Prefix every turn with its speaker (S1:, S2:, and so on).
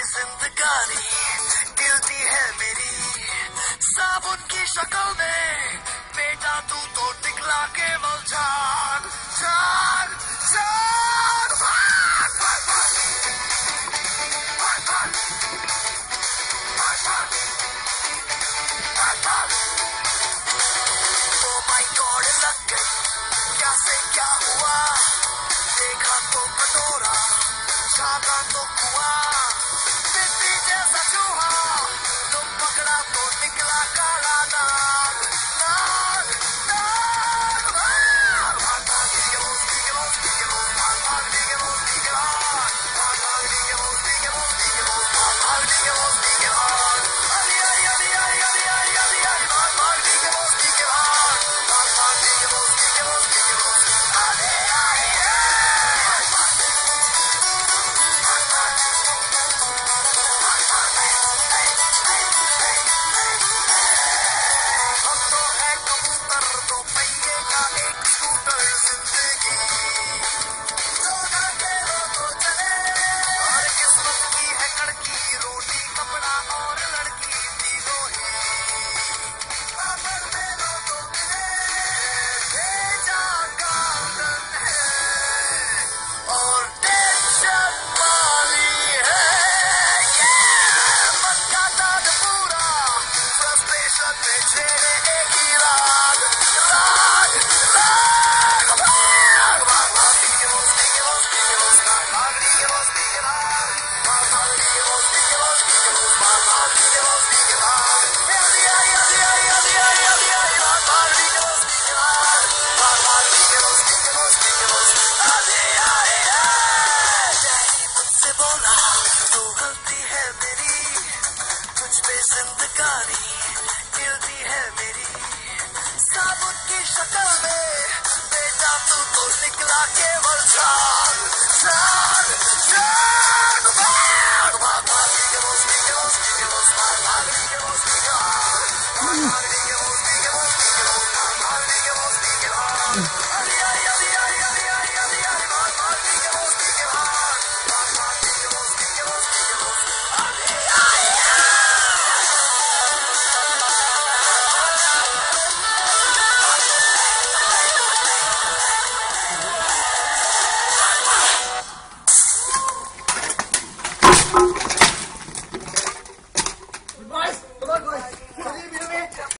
S1: जिंदगानी गिरती है मेरी साबुन की शक्ल में। बेटा तू तो निकला केवल झाग झाग झाग भाग भाग भाग भाग भाग भाग भाग भाग। ओ माय गॉड लग गई क्या से क्या हुआ। देखा तो कटोरा झागा तो कुआ। मिट्टी जैसा चूहा तुम पकड़ा तो निकला काला नाग नाग नाग। भाग भाग भाग लीके बोस लीके बोस लीके बोस भाग भाग लीके बोस लीके भाग भाग भाग लीके बोस लीके बोस लीके बोस भाग भाग लीके बोस लीके भाग। अली अली अली अली अली अली अली अली भाग भाग लीके बोस लीके भाग भाग भाग लीके बोस लीके बोस लीके बोस। अली अली हम तो है कबूतर दो पहिए का एक स्कूटर जिंदगी। जो ना खेलो तो चले हर किस्मत की है कड़की। रोटी कपड़ा और लड़की तीनों ही पापड़ में लो तो मिले। भेजा कांगन है और टेंशन वाली है। मन का दर्द पूरा फ्रस्ट्रेशन में छेड़े एक ही राग राग राग। भाग भाग भाग लीके बोस लीके बोस लीके बोस भाग भाग लीके बोस लीके भाग भाग भाग लीके बोस लीके बोस लीके बोस भाग भाग लीके बोस लीके भाग। अली अली अली अली अली अली अली अली भाग भाग लीके बोस लीके भाग भाग भाग लीके बोस लीके बोस लीके बोस। अली अली अली मुझसे बोला तो गलती है मेरी। तुझ पे जिंदगानी गिरती है मेरी साबुन की शक्ल में। बेटा तू तो निकला केवल झाग झाग झाग भाग भाग भाग लीके बोस लीके बोस लीके बोस भाग भाग लीके बोस लीके भाग भाग भाग लीके बोस लीके बोस लीके बोस भाग भाग लीके बोस लीके भाग। अली अली अली अली अली अली अली अली भाग भाग लीके बोस लीके भाग भाग भाग लीके Bose लीके Bose लीके Bose. Ali Ali
S2: Guys, come on guys.